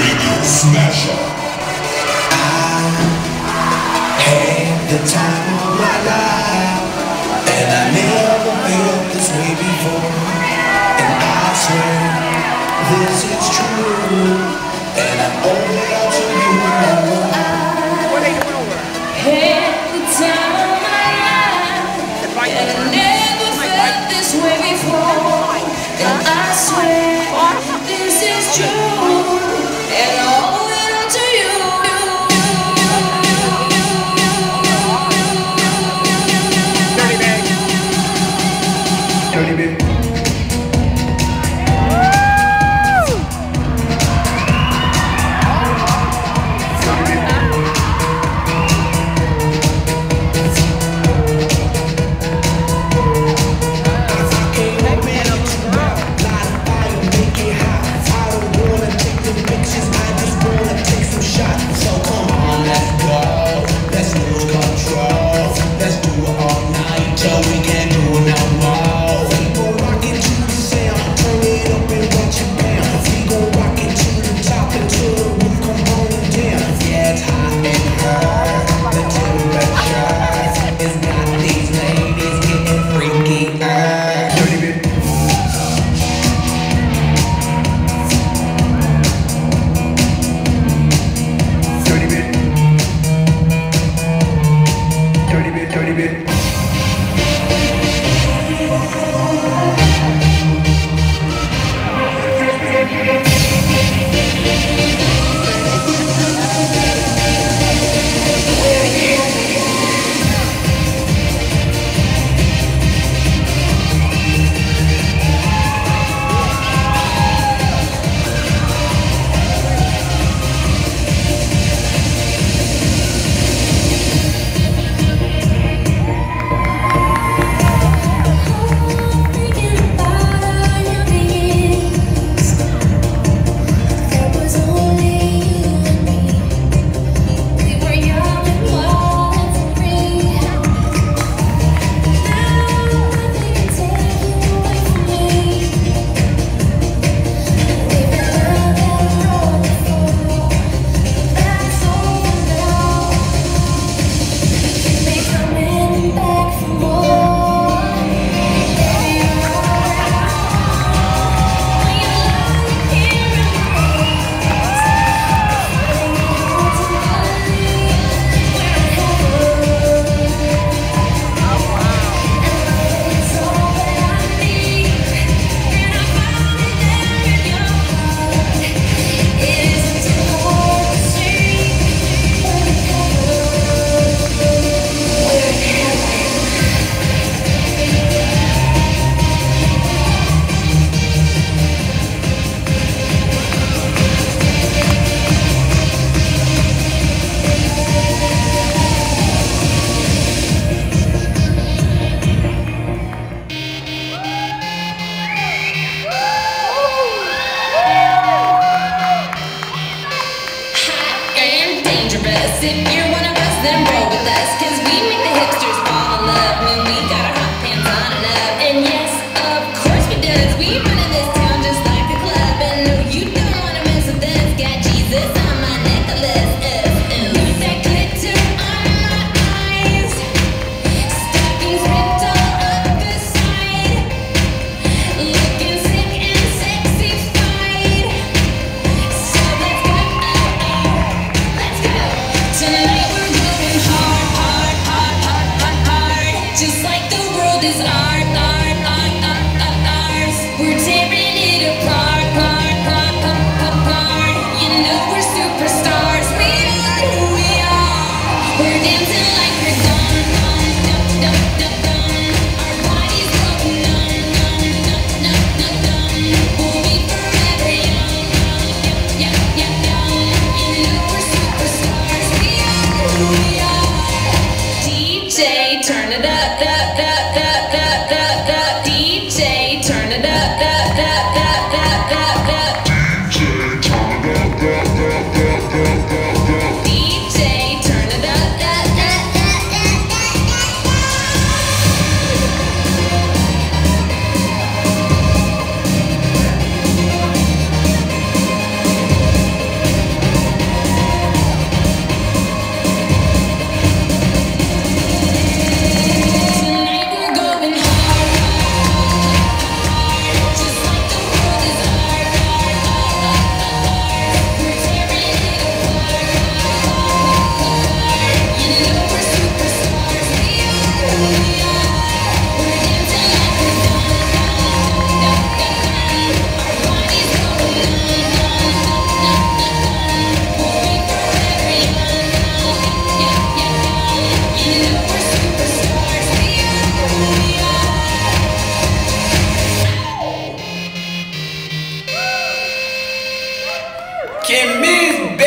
The time of my life, and I never felt this way before. And I swear this is true, and I owe it all to you. I had the time of my life, and I never felt this way before. And I swear this is true, and I owe it all to you. Dirty bit. If you're one of us, then roll with us, 'cause we make the hipsters fall in love when we got our hot pants on and up. And yes, of course we does. We run in this town just like a club. And no, you don't wanna mess with us. Got Jesus on my necklace. Lose that glitter on my eyes. Stockings ripped all up the side. Looking sick and sexified. So let's go, let's go. Tonight we're going hard, hard, hard, hard, hard. is